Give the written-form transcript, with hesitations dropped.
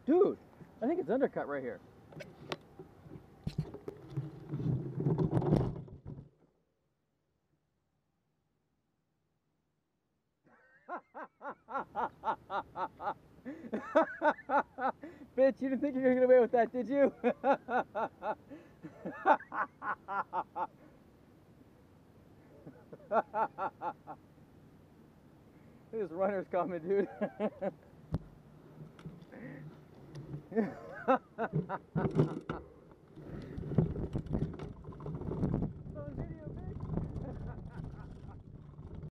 Dude, I think it's undercut right here. Bitch, you didn't think you were gonna get away with that, did you? This runner's coming, dude.